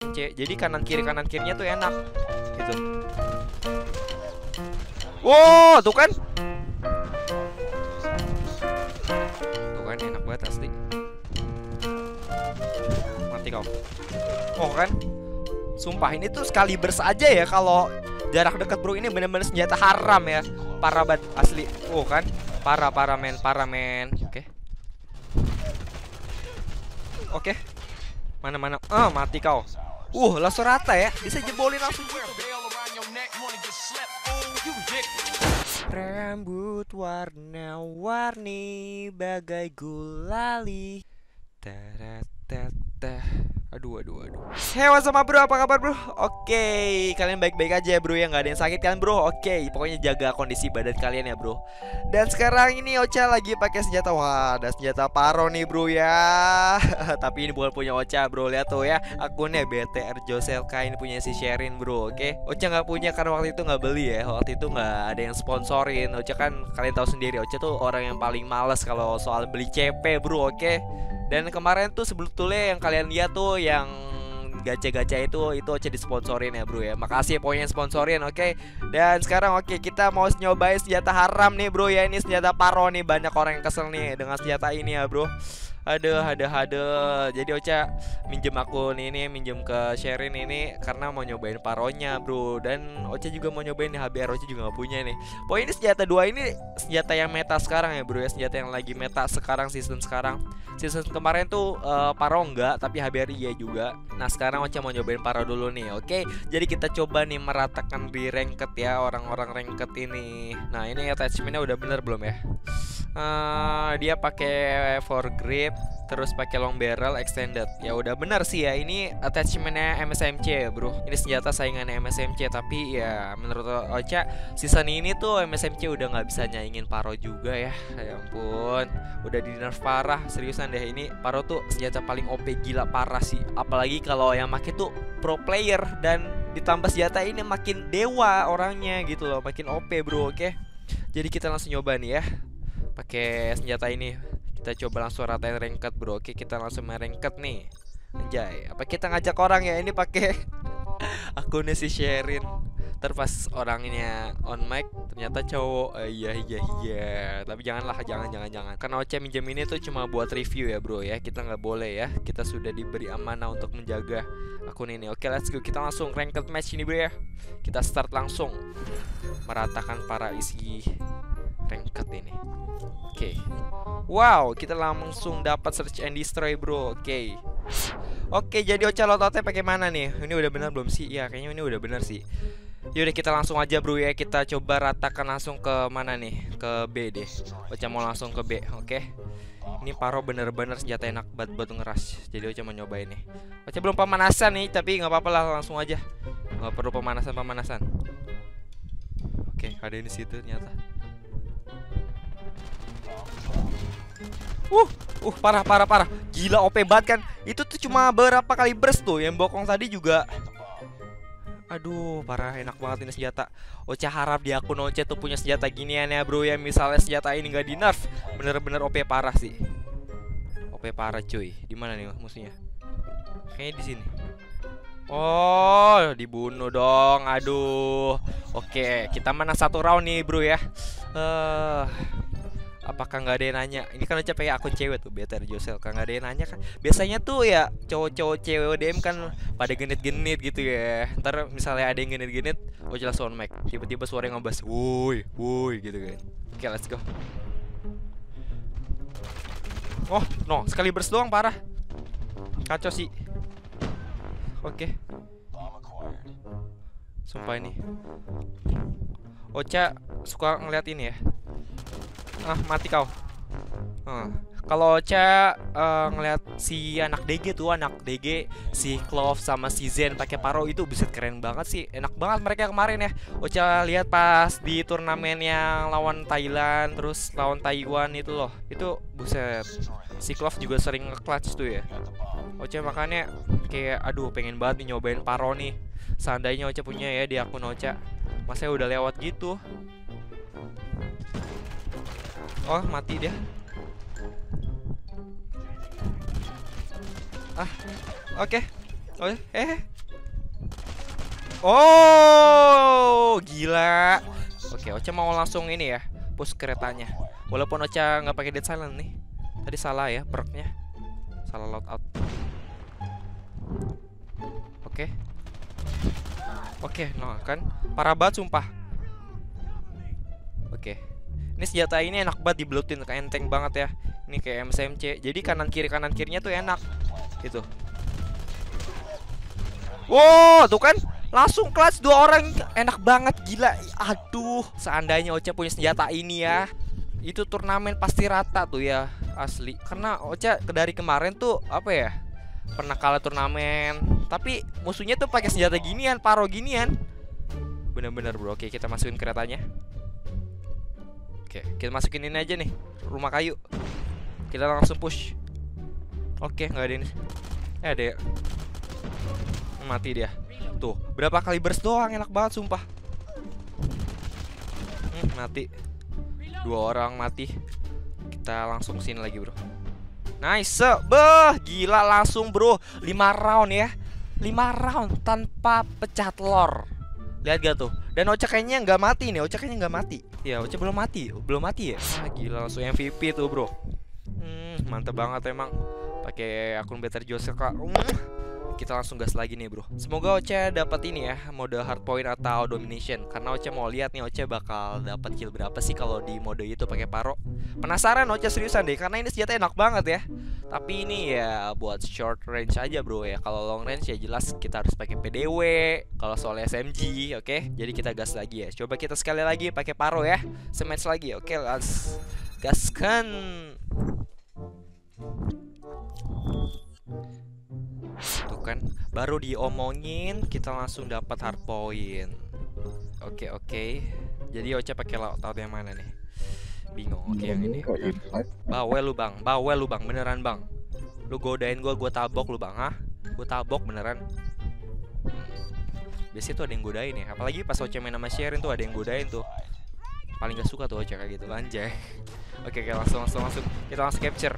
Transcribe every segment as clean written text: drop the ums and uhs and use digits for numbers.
C. Jadi kanan kirinya tuh enak gitu. Wow, tuh kan enak banget asli. Mati kau. Oh kan, sumpah ini tuh sekali aja ya kalau jarak dekat bro. Ini bener-bener senjata haram ya. Parah banget asli. Oh kan, parah men. Oke. Mana. Mati kau. Langsung rata ya. Bisa jebolin langsung. Rambut warna-warni bagai gulali. Aduh. Hey, what's up bro, apa kabar bro? Oke, kalian baik-baik aja ya bro ya, nggak ada yang sakit kan bro? Oke, pokoknya jaga kondisi badan kalian ya bro. Dan sekarang ini Ocha lagi pakai senjata, wah ada senjata paro nih bro ya. Tapi ini bukan punya Ocha bro, lihat tuh ya, akunnya BTR Joselka, ini punya si Sherin bro. Oke, Ocha nggak punya karena waktu itu nggak beli ya, waktu itu nggak ada yang sponsorin. Ocha kan kalian tahu sendiri, Ocha tuh orang yang paling males kalau soal beli CP bro. Oke. Dan kemarin tuh sebetulnya yang kalian lihat tuh yang gacha-gacha itu Ocha disponsorin ya bro ya. Makasih pokoknya sponsorin, oke. Dan sekarang kita mau nyobain senjata haram nih bro ya. Ini senjata paro nih, banyak orang yang kesel nih dengan senjata ini ya bro. Aduh. Jadi Ocha minjem akun ini, minjem ke Sherin ini karena mau nyobain paronya bro. Dan Ocha juga mau nyobain nih, HBR Ocha juga gak punya nih. Pokoknya ini senjata 2 ini senjata yang meta sekarang ya bro ya. Senjata yang lagi meta sekarang, season sekarang. Season kemarin tuh paro enggak, tapi HBR iya juga. Nah sekarang Ocha mau nyobain paro dulu nih, oke. Jadi kita coba nih meratakan di ranked ya, orang-orang ranked ini. Nah ini attachmentnya udah bener belum ya? Dia pakai foregrip, terus pakai long barrel extended. Ya udah bener sih ya, ini attachmentnya MSMC ya bro. Ini senjata saingannya MSMC, tapi ya menurut Ocha season ini tuh MSMC udah nggak bisa nyaingin paro juga ya. Ya ampun, udah di nerf parah, seriusan deh. Ini paro tuh senjata paling OP gila parah sih. Apalagi kalau yang make tuh pro player, dan ditambah senjata ini makin dewa orangnya gitu loh, makin OP bro. Oke, jadi kita langsung nyoba nih ya pakai senjata ini. Kita coba langsung ratain ranked bro. Oke, kita langsung main ranked nih. Anjay, apa kita ngajak orang ya ini pakai akunnya si Sherin. Terpas orangnya on mic ternyata cowok. Iya. Tapi jangan. Karena Ocha minjem ini tuh cuma buat review ya bro ya. Kita nggak boleh ya. Kita sudah diberi amanah untuk menjaga akun ini. Oke, let's go. Kita langsung ranked match ini bro ya. Kita start langsung meratakan para isi ranked ini. Oke. Wow, kita langsung dapat search and destroy bro. Oke, jadi Ocha loadoutnya pakai mana nih? Ini udah benar belum sih? Ya, kayaknya ini udah benar sih. Yaudah kita langsung aja bro ya. Kita coba ratakan langsung ke mana nih? Ke B deh. Ocha mau langsung ke B, oke. Ini paro bener-bener senjata enak banget buat ngeras. Jadi Ocha mau nyobain nih. Ocha belum pemanasan nih, tapi nggak apa-apa lah, langsung aja. Nggak perlu pemanasan. Oke, ada di situ ternyata. Parah. Gila OP banget kan. Itu tuh cuma berapa kali burst tuh. Yang bokong tadi juga. Aduh, parah, enak banget ini senjata. Ocha harap di akun Ocha tuh punya senjata ginian ya bro ya. Misalnya senjata ini nggak di nerf, bener-bener OP parah sih. OP parah cuy. Di mana nih musuhnya? Kayaknya di sini. Oh, dibunuh dong. Aduh. Oke, kita menang 1 round nih bro ya. Apakah nggak ada yang nanya? Ini kan Ocha pakai akun cewek tuh, BTR Joselka. Nggak ada yang nanya kan? Biasanya tuh ya cowok-cowok cewek DM kan pada genit-genit gitu ya. Ntar misalnya ada yang genit-genit, Ocha langsung on mic. Tiba-tiba suara yang ngebas, woi gitu kan. Oke, let's go. Oh, no, sekali burst doang, parah. Kacau sih. Oke. Sumpah ini Ocha suka ngeliat ini ya. Mati kau. Kalau Ocha ngeliat si anak DG tuh, si Clove sama si Zen pakai paro itu buset keren banget sih. Enak banget mereka kemarin ya. Ocha lihat pas di turnamen yang lawan Thailand terus lawan Taiwan itu loh. Itu buset. Si Clove juga sering nge-clutch tuh ya. Ocha makanya kayak aduh pengen banget nih nyobain paro nih. Seandainya Ocha punya ya di akun Ocha. Masa udah lewat gitu. Oh, mati dia. Oh, oh, gila. Oke, Ocha mau langsung ini ya, push keretanya. Walaupun Ocha nggak pakai dead silent nih. Tadi salah ya perknya. Salah loadout. Oke. Oke, no kan. Parah banget sumpah. Oke. Ini senjata ini enak banget dibelutin, kayak enteng banget ya. Ini kayak MSMC. Jadi kanan kirinya tuh enak. Gitu. Wow, tuh kan. Langsung clutch 2 orang, enak banget, gila. Aduh, seandainya Ocha punya senjata ini ya, itu turnamen pasti rata tuh ya, asli. Karena Ocha dari kemarin tuh apa ya, pernah kalah turnamen, tapi musuhnya tuh pakai senjata ginian, paro ginian. Bener-bener bro. Oke, kita masukin keretanya. Oke, kita masukin ini aja nih, rumah kayu. Kita langsung push. Oke, nggak ada ini. Ada ya. Mati dia. Tuh, berapa kali burst doang, enak banget sumpah. Mati. 2 orang mati. Kita langsung sini lagi bro. Nice. Beh, gila langsung bro. 5 round ya. 5 round tanpa pecah telur. Lihat gak tuh. Dan Ocha kayaknya nggak mati nih. Ocha kayaknya nggak mati. Ya, Ocha belum mati. Belum mati ya. Gila langsung MVP tuh bro. Mantep banget emang. Pakai akun Better Joseph kak. Kita langsung gas lagi nih bro. Semoga Ocha dapat ini ya, mode hardpoint atau domination. Karena Ocha mau lihat nih Ocha bakal dapat kill berapa sih kalau di mode itu pakai paro. Penasaran Ocha seriusan deh, karena ini senjata enak banget ya. Tapi ini ya buat short range aja bro ya. Kalau long range ya jelas kita harus pakai PDW. Kalau soal SMG, oke. Jadi kita gas lagi ya. Coba kita sekali lagi pakai paro ya. Sematch lagi, oke. Let's gaskan. Tuh kan, baru diomongin kita langsung dapat hardpoint. Oke. Jadi Ocha pakai loadout yang mana nih? Bingung. Oke, yang ini. Bawel lu bang, beneran bang. Lu godain gua tabok lu bang, hah? Gua tabok beneran. Biasanya tuh ada yang godain ya. Apalagi pas Ocha main sama Sherin tuh ada yang godain tuh. Paling gak suka tuh Ocha kayak gitu, anjay. Oke, langsung. Kita langsung capture.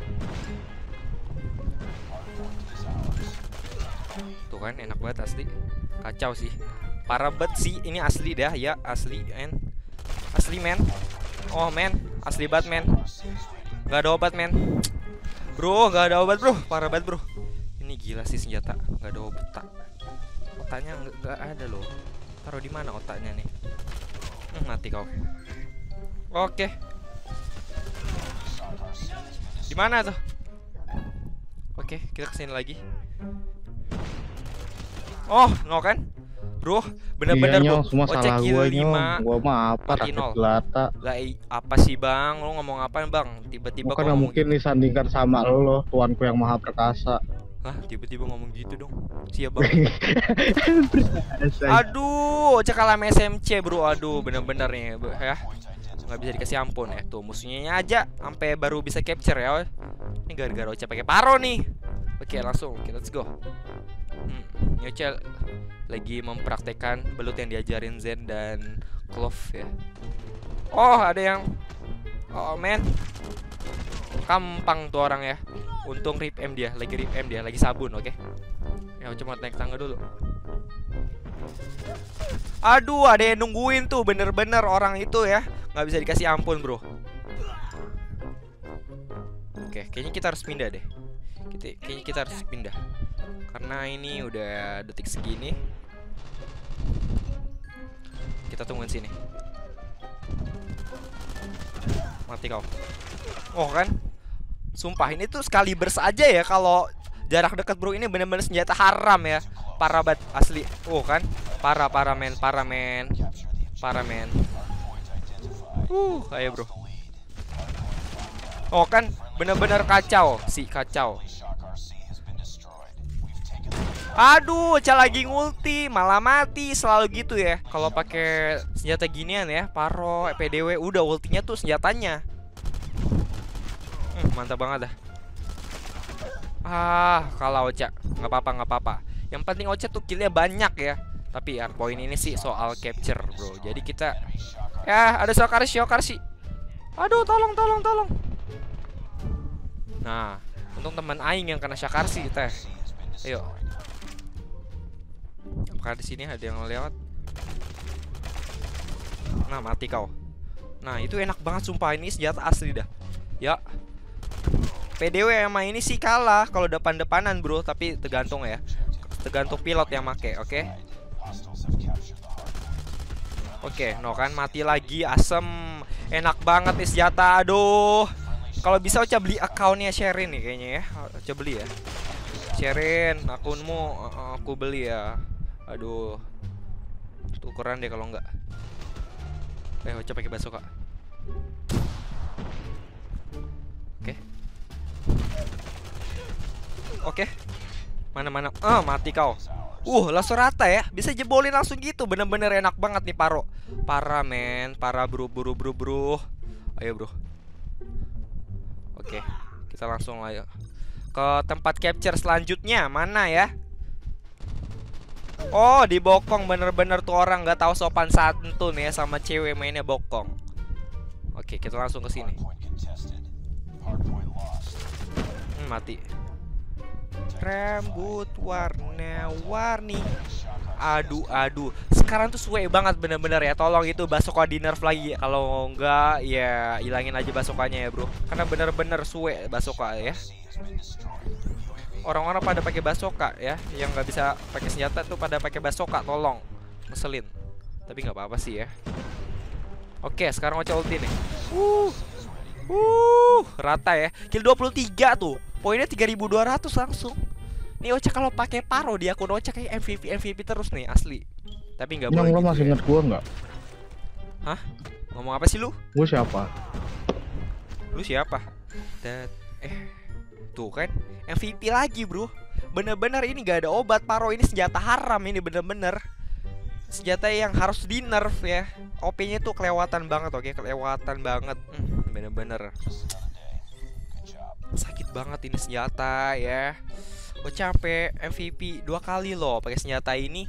Tuh kan, enak banget asli. Kacau sih. Parah banget sih, ini asli dah ya, asli men. Oh men, asli banget men. Gak ada obat men. Bro, gak ada obat bro, parah banget bro. Ini gila sih senjata, gak ada obat. Otaknya gak ada loh. Taruh di mana otaknya nih? Mati kau. Oke. Di mana tuh? Oke, kita kesini lagi. Oh, no kan? Bro, bener-bener bro. Semua salah gue 5. Gua mah apa rakyat gelata. Lah apa sih bang? Lu ngomong apaan bang? Tiba-tiba bukan mungkin gitu disandingkan sama lo, tuanku yang maha perkasa. Hah? Tiba-tiba ngomong gitu dong. Siap bang. Aduh, Ocha kalah sama SMC bro. Aduh, bener-bener nih ya. Nggak bisa dikasih ampun ya. Tuh musuhnya aja sampai baru bisa capture ya. Ini gara-gara Ocha pakai paro nih. Oke, langsung kita let's go. Ini Ocha lagi mempraktekkan belut yang diajarin Zen dan Clove ya. Oh, ada yang men. Kampang tuh orang ya. Untung rip M dia, lagi sabun, oke. Ya, cuma naik tangga dulu. Aduh, ada yang nungguin tuh, bener-bener orang itu ya. Nggak bisa dikasih ampun bro. Oke, kayaknya kita harus pindah deh. Kayaknya kita harus pindah. Karena ini udah detik segini. Kita tungguin sini. Mati kau. Oh kan? Sumpah ini tuh sekali burst aja ya kalau jarak dekat bro, ini bener-bener senjata haram ya. Parah banget asli. Oh kan? Parah men. Ayo bro. Oh kan? Bener-bener kacau. Aduh, Ocha lagi ngulti, malah mati, selalu gitu ya. Kalau pakai senjata ginian ya, paro, PDW, udah ultinya tuh senjatanya. Mantap banget dah. Kalah Ocha, nggak apa-apa. Yang penting Ocha tuh killnya banyak ya. Tapi ya poin ini sih soal capture bro. Jadi kita, ya ada Shokarshi. Aduh, tolong. Nah, untung teman Aing yang kena Shokarshi teh. Ayo. Apakah di sini ada yang lewat? Nah, mati kau. Nah, itu enak banget sumpah, ini senjata asli dah. Ya. PDW emang ini sih kalah kalau depan-depanan, bro, tapi tergantung ya. Tergantung pilot yang make, oke? Oke, no kan mati lagi, asem. Enak banget nih senjata, aduh. Kalau bisa Ocha beli akunnya Sherin nih kayaknya ya. Ocha beli ya. Sherin, akunmu aku beli ya. Aduh. Tukeran deh kalau enggak. Ocha pakai bazooka. Oke. Oke. Mana. Mati kau. Langsung rata ya. Bisa jebolin langsung gitu. Bener-bener enak banget nih Paro. Parah men. Parah bro. Ayo bro. Oke. Kita langsung ayo ke tempat capture selanjutnya. Mana ya? Oh, di bokong bener-bener tuh orang nggak tahu sopan santun ya, sama cewek mainnya bokong. Oke, kita langsung ke sini. Mati. Rambut warna-warni. Aduh. Sekarang tuh suwe banget bener-bener ya. Tolong itu bazooka di nerf lagi. Kalau enggak ya hilangin aja bazookanya ya, bro. Karena bener-bener suwe bazooka ya. Orang-orang pada pakai bazooka ya. Yang nggak bisa pakai senjata tuh pada pakai bazooka. Tolong. Ngeselin. Tapi nggak apa-apa sih ya. Oke, sekarang Ocha ulti nih. Rata ya. Kill 23 tuh. Poinnya 3200 langsung. Nih Ocha kalau pakai Paro di akun Ocha kayak MVP terus nih asli. Tapi nggak boleh. Lo gitu masih ya. inget gua nggak? Hah? Ngomong apa sih lu? Gua siapa? Lu siapa? Tuh kan MVP lagi bro. Bener-bener ini gak ada obat Paro. Ini senjata haram ini bener-bener. Senjata yang harus di nerf ya. OP-nya tuh kelewatan banget, oke? Kelewatan banget. Bener-bener sakit banget ini senjata ya. Gue capek MVP 2 kali loh pakai senjata ini.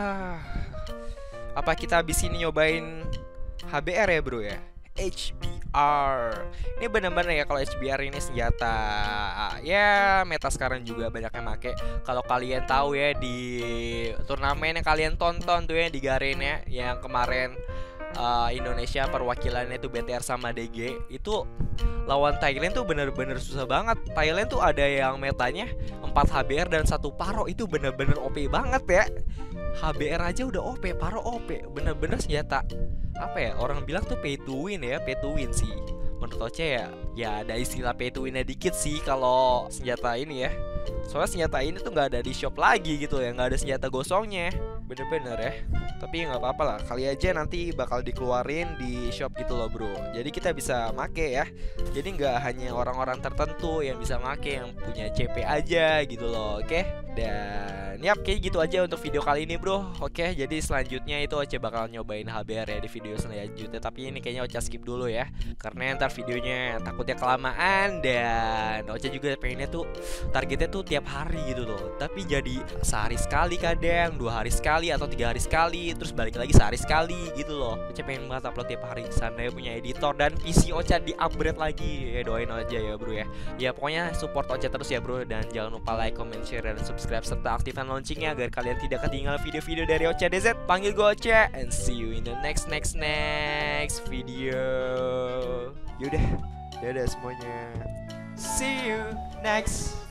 Apa kita habis ini nyobain HBR ya bro ya? HBR. Ini bener-bener ya, kalau HBR ini senjata ya meta sekarang juga banyak yang make. Kalau kalian tahu ya di turnamen yang kalian tonton tuh ya di Garen ya, yang kemarin Indonesia perwakilannya itu BTR sama DG, itu lawan Thailand tuh bener-bener susah banget. Thailand tuh ada yang metanya 4 HBR dan 1 Paro. Itu bener-bener OP banget ya. HBR aja udah OP, Paro OP. Bener-bener senjata apa ya, orang bilang tuh pay to win ya. Pay to win sih menurut Oce ya ada istilah pay to winnya dikit sih kalau senjata ini ya. Soalnya senjata ini tuh nggak ada di shop lagi gitu ya, nggak ada senjata gosongnya. Bener-bener ya. Tapi nggak apa-apa lah, kali aja nanti bakal dikeluarin di shop gitu loh bro. Jadi kita bisa make ya. Jadi nggak hanya orang-orang tertentu yang bisa make, yang punya CP aja gitu loh. Oke. Dan yap, kayak gitu aja untuk video kali ini bro. Oke, jadi selanjutnya itu Oce bakal nyobain HBR ya di video selanjutnya. Tapi ini kayaknya Oce skip dulu ya, karena ntar videonya takutnya kelamaan. Dan Oce juga pengennya tuh targetnya tuh tiap hari gitu loh. Tapi jadi sehari sekali kadang, 2 hari sekali atau 3 hari sekali, terus balik lagi sehari sekali gitu loh. Oce pengen banget upload tiap hari. Sana punya editor dan PC Oce di upgrade lagi ya, doain aja ya bro ya. Ya pokoknya support Oce terus ya bro. Dan jangan lupa like, comment, share, dan subscribe serta aktifkan loncengnya agar kalian tidak ketinggalan video-video dari Oce DZ. Panggil gue Oce, and see you in the next video. Yaudah semuanya. See you next